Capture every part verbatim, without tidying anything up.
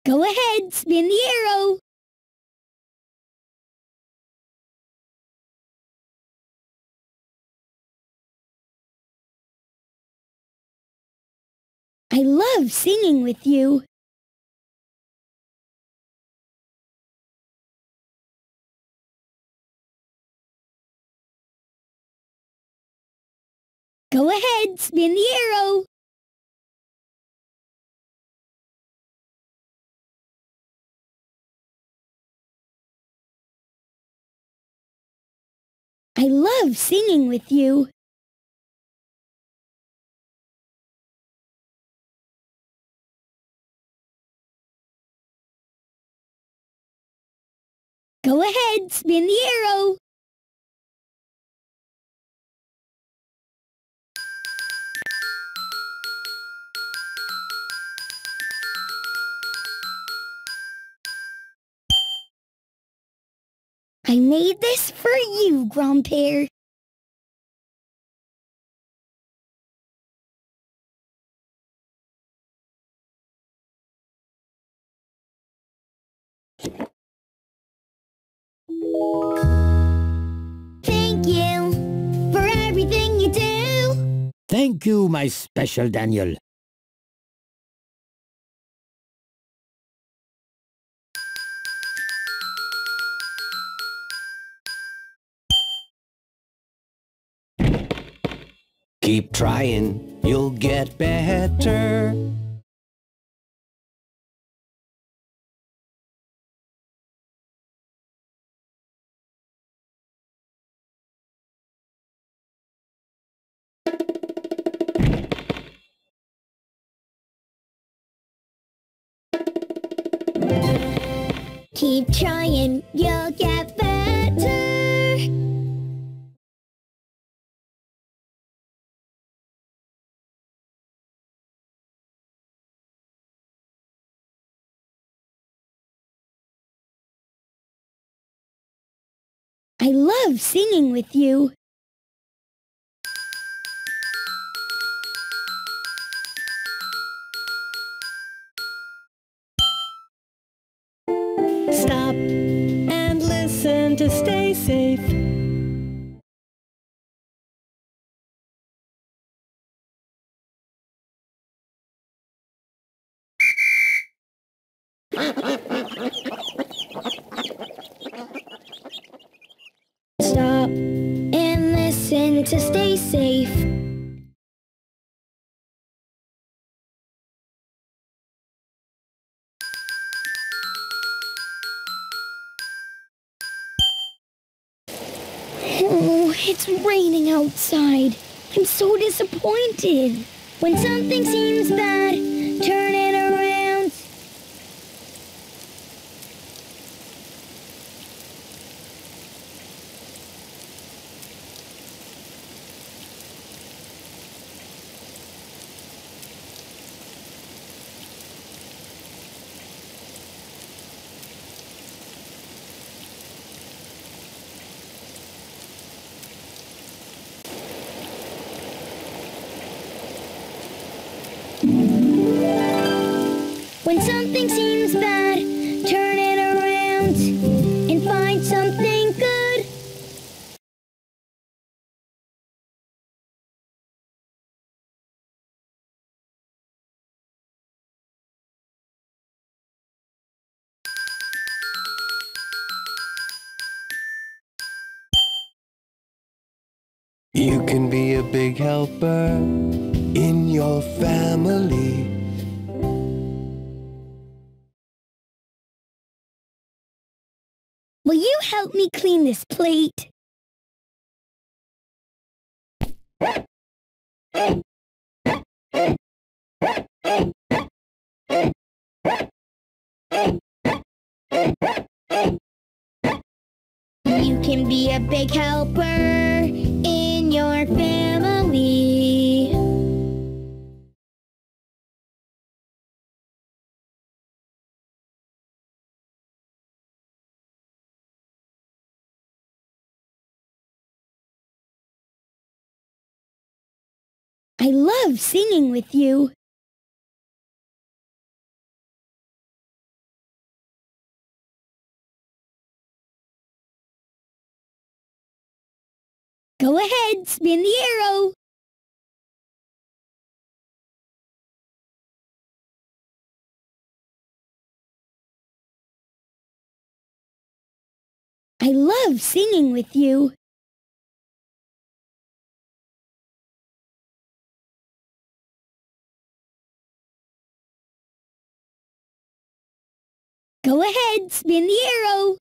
Go ahead, spin the arrow. I love singing with you. Go ahead, spin the arrow. I love singing with you. Go ahead, spin the arrow. I made this for you, Grandpere. Thank you for everything you do. Thank you, my special Daniel. Keep trying, you'll get better. Keep trying, you'll get better. I love singing with you. Stop and listen to stay safe. Stop and listen to stay safe. Oh, it's raining outside. I'm so disappointed. When something seems bad, turn it around. When something seems bad, turn it around and find something good. You can be a big helper in your family. Will you help me clean this plate? You can be a big helper in your family. I love singing with you. Go ahead, spin the arrow. I love singing with you. Go ahead, spin the arrow.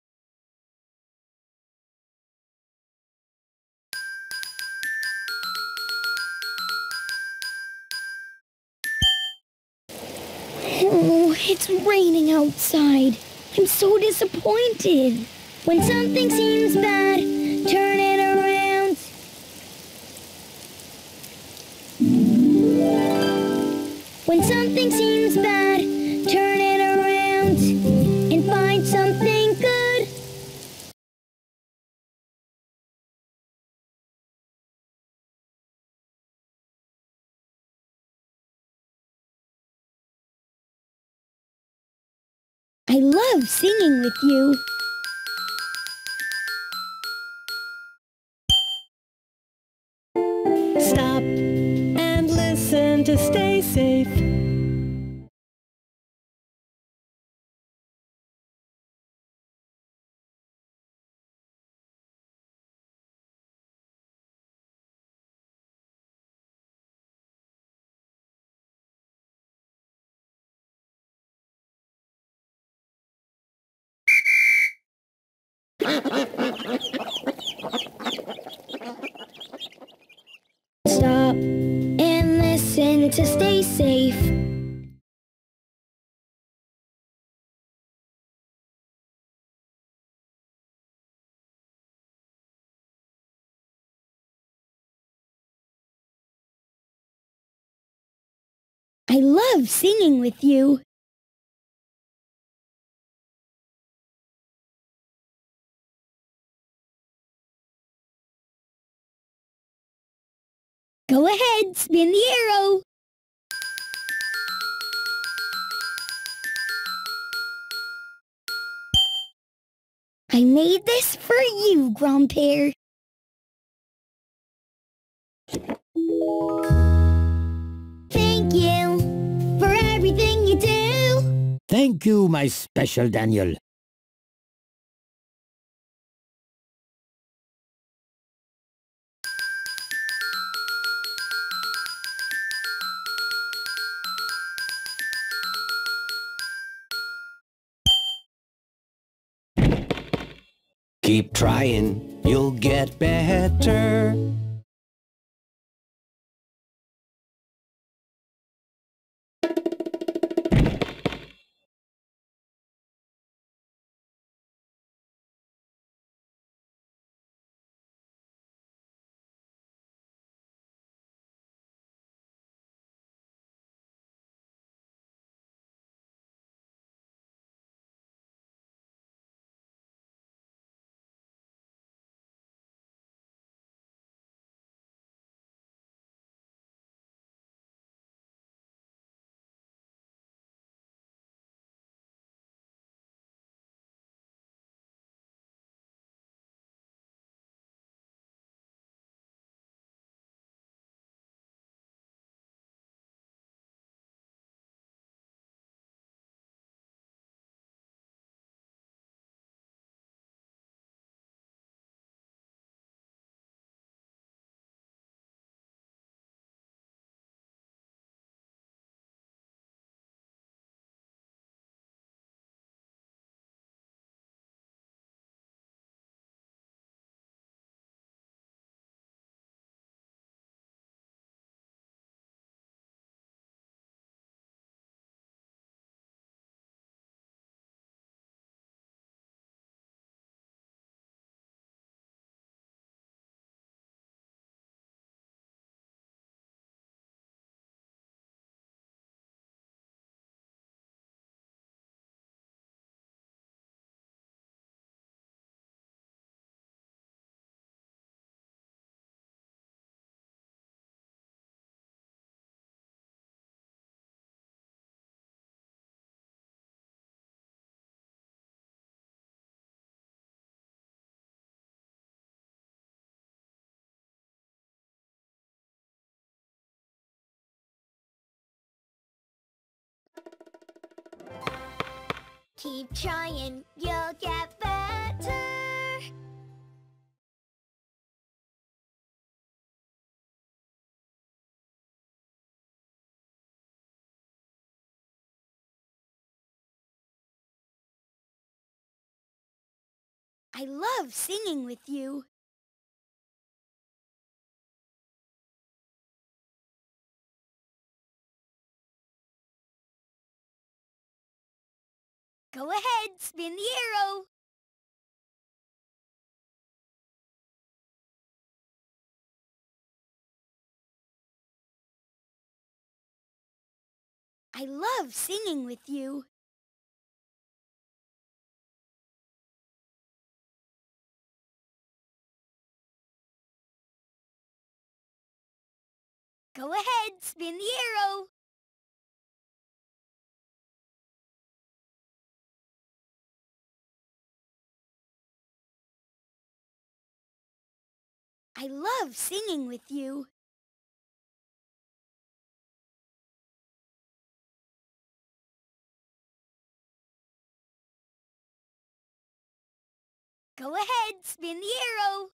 Oh, it's raining outside. I'm so disappointed. When something seems bad, turn it around. When something seems bad, turn it around and find something good. I love singing with you. Stop and listen to stay safe. Stop and listen to stay safe. I love singing with you. Go ahead, spin the arrow. I made this for you, Grandpere. Thank you for everything you do. Thank you, my special Daniel. Keep trying, you'll get better. Keep trying, you'll get better. I love singing with you. Go ahead, spin the arrow. I love singing with you. Go ahead, spin the arrow. I love singing with you. Go ahead, spin the arrow.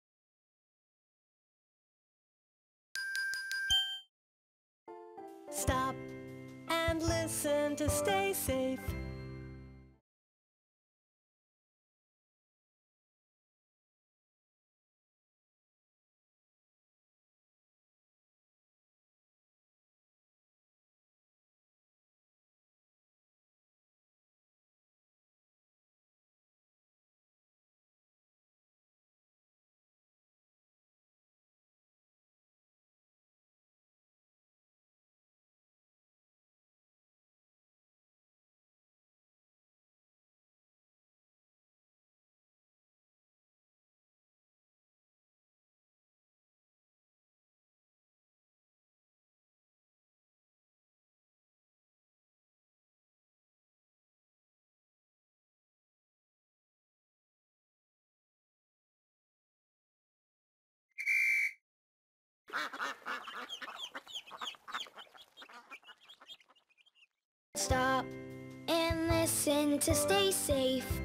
Stop and listen to stay safe. Stop and listen to stay safe.